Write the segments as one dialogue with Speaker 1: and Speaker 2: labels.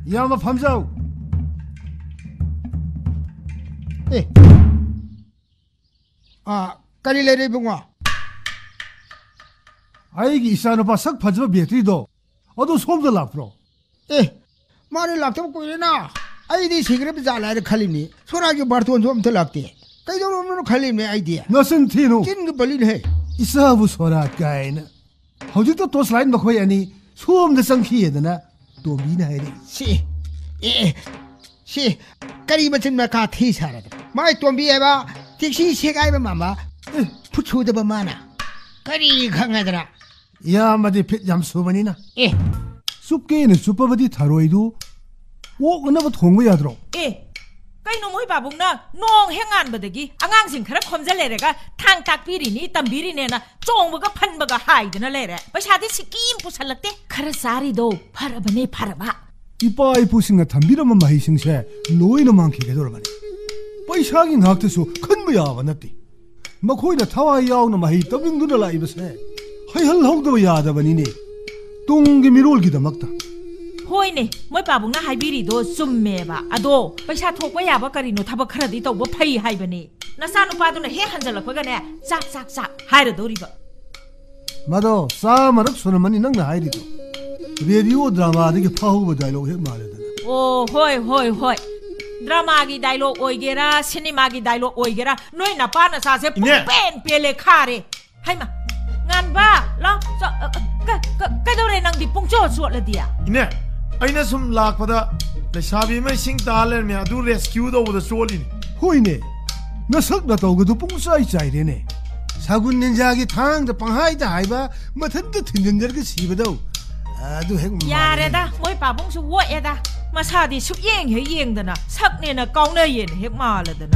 Speaker 1: 이야마 밤자우.
Speaker 2: 에. 까릴레레 봉아.
Speaker 1: 아이기 이사노바 석 파즈바 베트리도 어도 솜도 락프로.
Speaker 2: 에. 마를 락도 꼬이레나. 아이디 시그럽 잘라르 칼림니. 소라기 바르톤 좀 덜락대. 까이도로는 칼림네 아이디야.
Speaker 1: 너슨 티노.
Speaker 2: 찐그 벌리네.
Speaker 1: 이사부 소라 까이나. 허주도 또 슬라이드 먹고 야니 솜도 성키에드나 또 미나이리.
Speaker 2: 시. 에. 시. 까리 맞은 마카 티사라다. 마이 톰비에바 틱시 세가이바 마마. 푸초드바 마나. 까리 강하더라.
Speaker 1: 야마디 핏 얌수바니나.
Speaker 2: 에.
Speaker 1: 숲게는 숲바디 타로이도 오 은나바 통과야드로.
Speaker 3: 에. 까이노 모이 바봉나 농 행안 버더기 앙앙신 카라 컴잘레레가 탕딱비리니 땀비리네나 쫑버가 판버가 하이드나 레레. 바샤디 시kim 부살락대. 카라 사리도 파라바네 파라바.
Speaker 1: 이빠 이쁘신가 담비라만 마히싱세 노이는 많게 돌아가네. 빠이샤기 낙대수 큰 거야 나띠. 마코이나 타와이 야오나 마히 더빙두나 라이브세. 하이할 하우도 야다바니니. 똥게 미롤기다 막다.
Speaker 3: 호이네 모이 바봉나 하이비리도 숨메바 아도 바샤 톡과 야바 까리노 타바 카라디 또뭐 파이 하이바니. 나사누 파도나 해 한잘락거가네 싹싹싹 하이르도리바.
Speaker 1: 마도 싸마락 소나만이 낭나 하이리도. Radio drama देखिए फाहुब dialogue है मारे देना
Speaker 3: ओ होय ड्रामा की डायलॉग ओइगेरा सिनेमा की डायलॉग ओइगेरा नोई ना पाना सासे पेन पेले खारे Haima nganba lo cái đâu này năng đi pung cho suốt là đi à
Speaker 4: ine aina sum lak pada le sabi mai sing taler me adu rescue do the solin
Speaker 1: 호이네 나 석나 도그도 뿡사이 짜이래네 사군 닌자기 탕다 방하이다 하이바 마탄도 튼전저게 시버도 아두 핵
Speaker 3: 야래다 모이 바봉 수 워에다 마사디 숙행 해 이행다나 석네나 까우네 옌 핵마라다나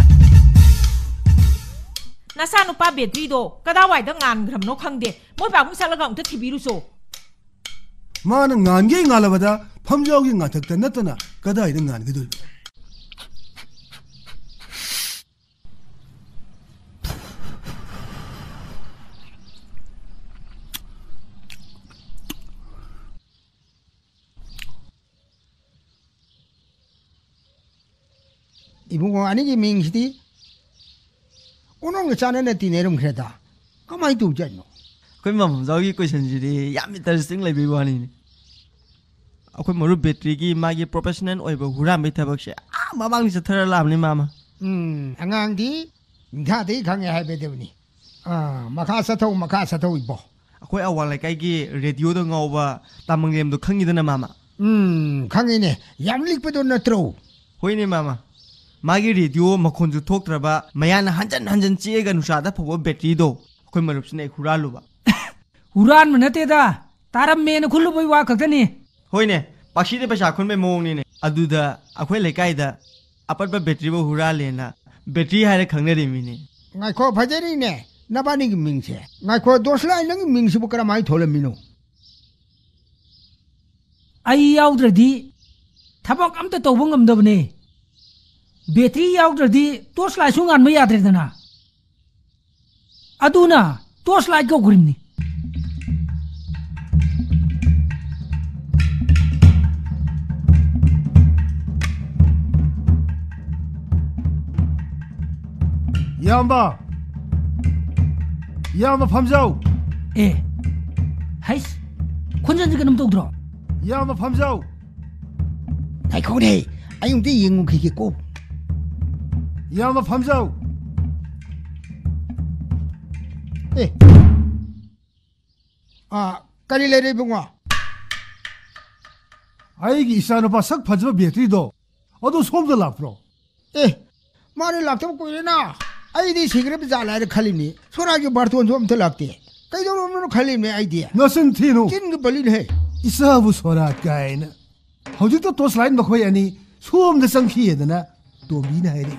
Speaker 3: 나사누 빠 베트리도 까다와이다 ngan 그럼 노 칸데 모이 바봉 살라가 엄터 티비루소
Speaker 1: 마는 ngan게 ngalabada 팜저기 ngatak다 나타나 까다이다 ngan게들
Speaker 2: 이bungo 아니기 민시디 오늘 그 자네네 디네름 그래다 가만히 두잖노
Speaker 5: 그만 저기 question 야미 떨싱 레비와니 아코 모르 배터리기 마기 프로페셔널 오이버 후라미 타박시 아 마방니 서터라람니 마마
Speaker 2: 앙앙디 인타데 강에 하베데니 마카 사토 이보
Speaker 5: 아코 아왈레 까이기 라디오도 ngawba tamanglem도 ඛangidana mama
Speaker 2: 강이네 얌릭베도 나트로
Speaker 5: 호이니 마마 마기 라디오 마콘주 톡트라바 마야나 한잔 찌에가 누샤다 포고 배터리도 아코 마룹스네 후랄루바
Speaker 6: 우란 문나테다 다람 메는 굴루보이 와 각더니
Speaker 5: 호이네 박시데 바샤 콘베 모옹니네 아두다 아코 레카이다 아빠바 배터리보 후랄레나 배터리 하레 ඛang네리미네
Speaker 2: 나이코 바제리네 나바니기 민세 나이코 도슬라이 능 민시부 그라 많이 돌레미노
Speaker 6: 아이 야우드디 타박 암때 또봉 감더브네 배터리 야우드디 토슬라이 숭안 뭐 야드르드나 아두나 토슬라이 거 그림니
Speaker 1: 야마 밤자우
Speaker 6: 에 하이스 콘전지가 놈 또들어
Speaker 1: 야마 밤자우
Speaker 2: 나이코네 아용데 잉우 기기고
Speaker 1: 야마 밤자우
Speaker 2: 에 까릴레레 봉아
Speaker 1: 아이기 이사노바 석 파즈바 베트리도 어도 솜도 락프로
Speaker 2: 에 마를 락도 꼬이레나 아이디 시그럽 잘라르 칼림니 소라기 바르톤 좀 덜락대 까이도로는 칼림네 아이디야
Speaker 1: 너슨 티노
Speaker 2: 찐그 벌리네
Speaker 1: 이사부 소라 까이나 허주도 또 슬라이드 먹고 야니 솜도 성키에드나 또 미나이리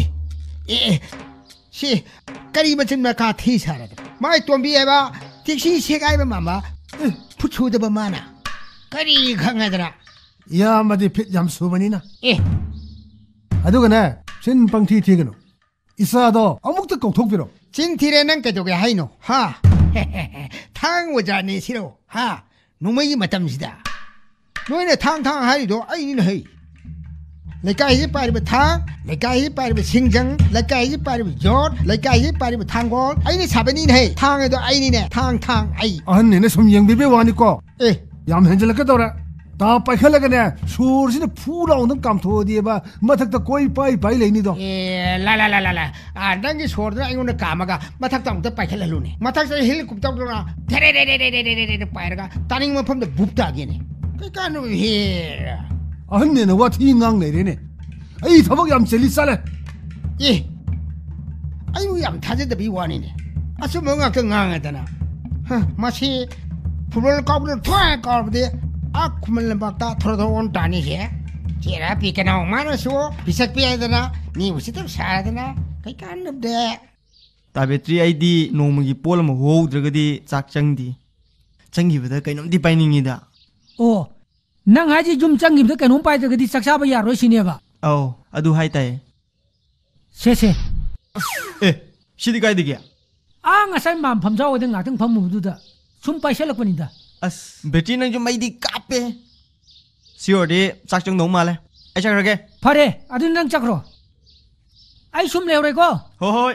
Speaker 2: 시 까리 맞은 마카 티사라다 마이 톰비에바 틱시 세가이바 마마 푸초드바 마나 까리 강하더라
Speaker 1: 야마디 핏 얌수바니나
Speaker 2: 에
Speaker 1: 아두가네 신빵티 티그노 이사도 아무것도 꼭톡비로
Speaker 2: 찐티레는 그쪽에 하이노 하 탕오자네 싫어 하 농무이 맞담시다 노인의 탕탕 하이도 아이는 헤이 레카이 빠리브 탕 레카이 빠리브 싱정 레카이 빠리브 쟈 레카이 빠리브 탕골 아이니 사베니는 헤이 탕에도 아이니네 탕탕 아이
Speaker 1: 아한네네 섬영비비 와니까
Speaker 2: 에
Speaker 1: 얌 현질라까더라 다 빠이칼라가네 소르시네 푸라오는 감토디에바 마탁다 꼬이 빠이 레니도
Speaker 2: 에 라라라라라 아 난게 소르다 아이고는 까마가 마탁다 아무도 빠이칼라루네 마탁다 헬리콥터로나 데레레레레레레레 빠이라가 따닝 멈품도 붓다기네 그니까 왜
Speaker 1: 아한네네 와티 낭내리네 아이 타박 얌 젤리 싸래
Speaker 2: 예 아이고 얌 타제다 비완이네 아주 뭔가 그 낭하다나 마치 푸를 까불을 토할 까불데 아 쿠멜는 박다 털어온 다니게 제라 비케나 오마노쇼 비삭비야다나 니 우시도 사라다나 그니까 안 놈데
Speaker 5: 다 배터리 아이디 노무기 폴마 호우드르가디 짝짱디 짱기보다 그놈디 빠이닝이다
Speaker 6: 오 nang haji jum changi bda kanom pai da gadi saksa ba yaro shine ba
Speaker 5: aw adu haitae
Speaker 6: se
Speaker 5: shidi kai digia
Speaker 6: a nga sai mam pham jaw da nga tang pham mu du da sum pai shalak pani da
Speaker 5: as betri nang jum mai di kape sior de sakchang no male ai chak rage
Speaker 6: phare adun nang chakro ai sum le re ko
Speaker 5: hoi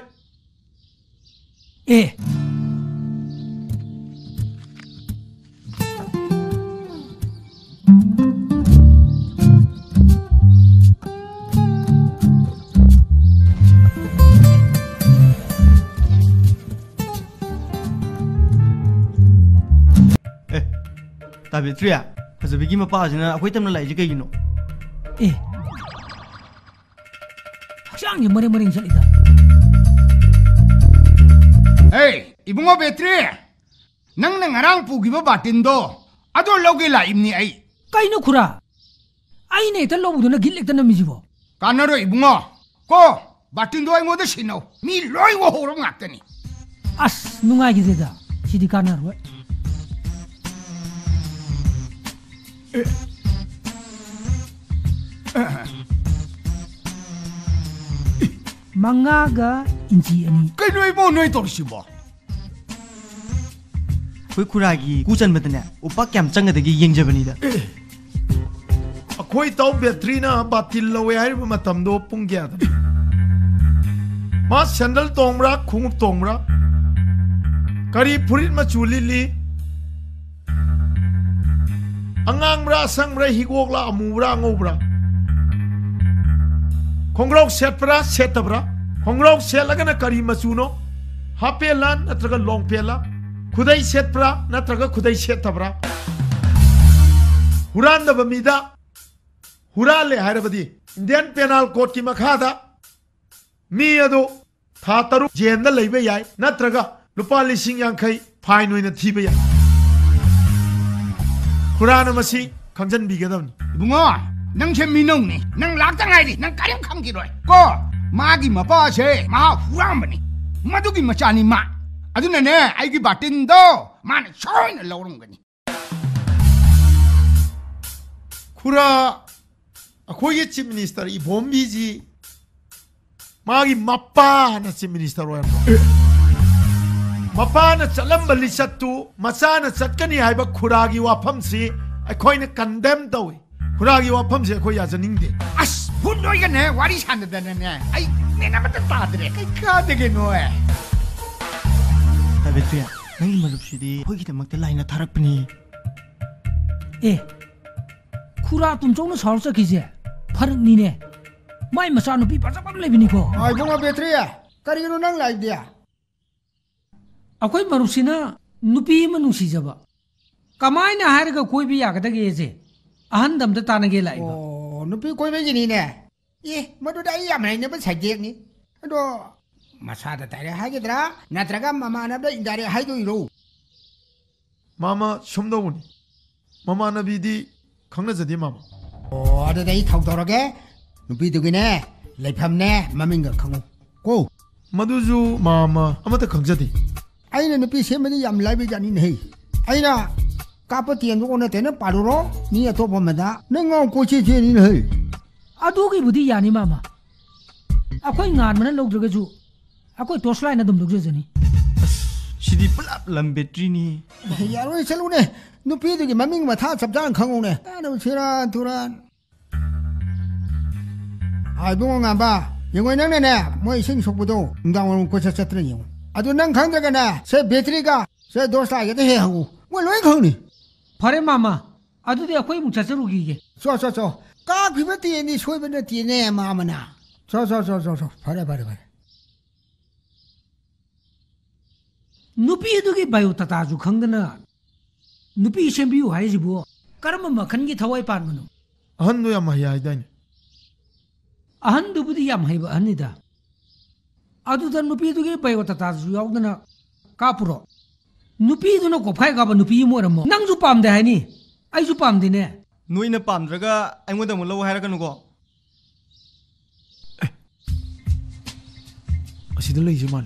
Speaker 6: e
Speaker 5: 다 배터리야 그래서 비기만 빠지나 아코이 때문에 라이지 그기노
Speaker 6: 에 학상이 머리 살이다
Speaker 2: 에이 이붕어 배터리 낭낭 나랑 부기버 바틴도 아도 로기 라임니 아이
Speaker 6: kaino khura aine ta lobu na gilek ta na mijibo
Speaker 2: 까나로 이붕어 고 바틴도 아이 모두 신노 미 로이 워 호로 막더니
Speaker 6: as nungai gi da sidi kana ro mangaga inji ani
Speaker 2: cái nơi mo nơi tổ sĩ bỏ
Speaker 5: khoi khuragi kuchan badane upa kyam changadagi yengjabanida
Speaker 4: akhoi tau battery na batil lowe hai ma tamdo pungya da ma sandal tongmra khungup tongmra kari purit ma chulili angangbra sangbra higokla amubra ngobra kongrok setpra setabra kongrok selagana kari machuno hapelan natraga longpela khudai setpra natraga khudai setabra huran da bamida hurale harabadi Indian Penal Code ki makhada mi ado tha taru jenda leibe yai natraga lupa lising yankai fine oina thibe yai hurana masi khangjan bigadam
Speaker 2: 붕어 낭체 미농니 낭 락장아이디 낭 가령 감기로이 고 마기 마빠세 마 후랑바니 마두기 마짜니 마 아두네네 아이기 바틴도 마네 쇼이나 로롱 거니
Speaker 4: Kura akoye chief minister I bombiji magi mappa na chief minister royam mappa na chalamba lisattu macha na chatkani haiba khuragi wafamsi akoina condemn tawi khuragi wafamsi akoi yajaningde
Speaker 2: 아스 분노이가네 와리 산다네 아이 내나마다 따드래 카드게 노에
Speaker 5: 다 배터리야 nangi malupsidi khoi kidamakta laina tharakpani
Speaker 6: e khura tum chong na sar sa khije pharak ni ne mai macha nu pi pa sapam le bini ko
Speaker 2: 아이 붕어 배터리야 까리기로 낭 라이디야
Speaker 6: akoi marusina nupi ma nungsi jaba kamai na har ga koi bi ya ga da ge je ahan dam da ta na ge lai ba
Speaker 2: 오 누피 꼬이베지니네 예 모두 다 이야만 있는 건 사직니 또 마사다 다리 하게더라 나트라가 마마나도 인다리 하이도 이로
Speaker 4: mama shumdawuni mama nabidi khangnajadi mama
Speaker 2: 오 아다 이 턱도록에 누피 두기네 레팜네 마밍가 강고 고
Speaker 4: maduju mama amata khangjadi
Speaker 2: 아이는 누피 세면이 얌 라이베자니네 헤이 아이나 까빠티엔 누구네 되는 빠루로 니에 또 보면다 내가 고치지니 헤이
Speaker 6: adu gi budi yani mama akoi ngan man lok droge ju akoi toslai na dum lok je ni
Speaker 5: 시디 플랍 람 배터리니
Speaker 2: 야로이 셀루네 누피드기 마밍 마타 잡장 강오네 아노 치라 두란 아이봉 나봐 영원 너네네 뭐 이생 속보도 응당원 고쳤었더니 아주 난 강자가나 새 배터리가 새 도사게 돼 하고 뭐 로이 강니
Speaker 6: 파레 마마 아두디 아코이 뭉차서루기게
Speaker 2: 쏘쏘쏘 까 비버티니 소이버네 티네 마마나 쏘쏘쏘쏘 파레
Speaker 6: 누피두기 바요 타타주 강드나 누피 셴비우 하이지부 까르마 마칸기 타와이 판무노
Speaker 4: 한도 야 마야이다니
Speaker 6: 아한두부디 얌 하이바 아니다 아두다 누피두기 바요 타타주 야우드나 까푸로 누피두나 고파이 가바 누피 모라모 낭주 팜데 하니 아이주 팜데네
Speaker 5: 노이나 팜드라가 아이모다 몰라고 하라가누고
Speaker 4: ꯑꯁꯤꯗ ꯂꯩꯁꯦ ꯃꯥꯜꯂꯦ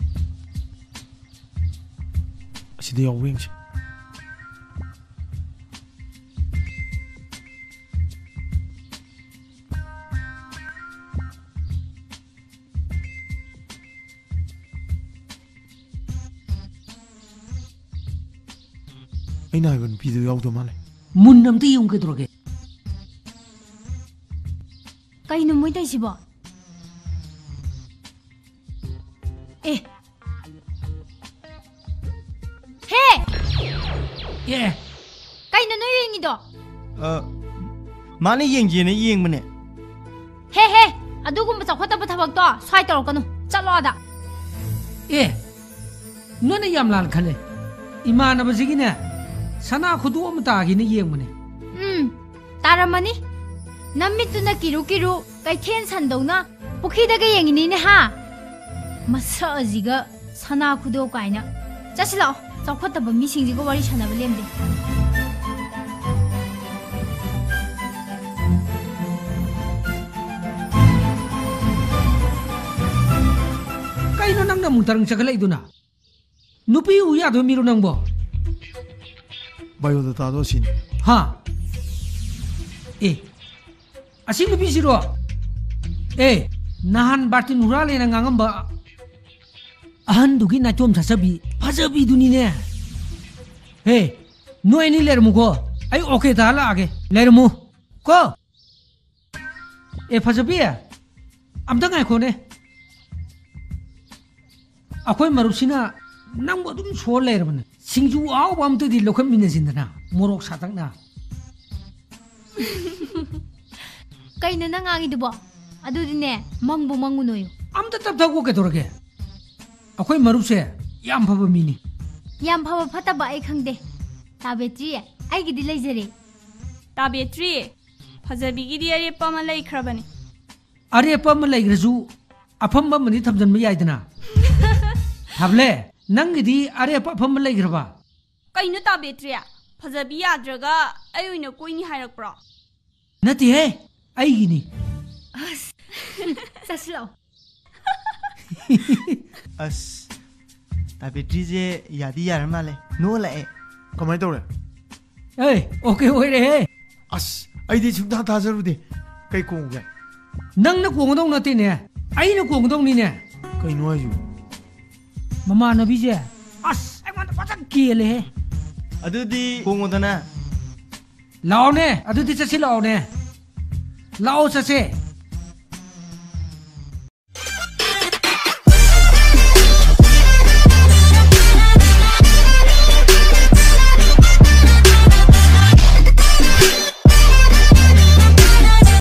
Speaker 4: ꯑꯁꯤꯗ ꯌꯥꯎꯕ ꯌꯦꯡꯁꯦ ꯑꯩꯅ ꯍꯥꯏꯕ ꯅꯨꯄꯤꯗꯨ ꯌꯥꯎꯗꯧ ꯃꯥꯜꯂꯦ
Speaker 6: 문 남도 이용게 들어게
Speaker 7: 까이는 뭐이다 이시버 에 해!
Speaker 6: 예
Speaker 7: 까이는 노유행이도
Speaker 5: 마네 잉제네 잉머네
Speaker 7: 해해 아두군부 자화다부 타박도 사이 떨어가노 잘라와다
Speaker 6: 예 너네 얌란 칼레 이마나버지기네 사나 구두 엄다기네 이행문에
Speaker 7: 따라마니 남미뚜나 끼루끼루 까이텐 산동나 포키다가 행이니네 하 마사지가 사나 구두 까이나 자실라오 자화다부 미싱지가 와리 샤나블 렘데
Speaker 6: 까이는 낭나 뭉타랑 차갈라이두나 누피 우야도 미루 낭보
Speaker 4: 바이오다타도 시니
Speaker 6: 하 에 아시 누피 시로 에 나한 바틴 우랄레나 ngangam바 아한두기 나좀 자사비 파자비두니네 에 노에니 레르무고 아이 오케이 달라게 레르무 고 에 파자비야 암당아이 코네 아코이 마루시나 낭보 좀 소레르만 싱주 아우 밤도디 로컴 미네진다나 모록 사당나
Speaker 7: 까이는 낭앙이도버 아두디네 망보 망구노요
Speaker 6: 암다 답답고 게도르게 아코이 마루세 얌파바 미니
Speaker 7: 얌 파바 파타바 아이 칸데 타베지 아이기디 레이저리
Speaker 8: 따베트리 파자비기디 아리빠마 레이크라바니
Speaker 6: 아레빠마 레이그르주 아팜바 머니 탐전마 야이드나 탑레 낭기디 아레빠 팜마 레이그르바
Speaker 8: 까이누 따베트리야 파자비 야드라가 아유이나 꼬이니 하이락브라
Speaker 6: 나티해 아이기니
Speaker 7: 자실라오
Speaker 5: 아스 배터리제 야디 야르말레 노라에
Speaker 4: 그만이 떠오래
Speaker 6: 에이 오케이 오이레
Speaker 4: 아씨 아이디 중다 다저루디 그이 공게
Speaker 6: 낭나 공동 나티네 아이나 공동니네
Speaker 4: 그이 노아주
Speaker 6: 마마 나비제 아스 아이만다 바짝 기엘레
Speaker 5: 아두디 공오다나
Speaker 6: 라오네 아두디 자시 라오네 라오 자세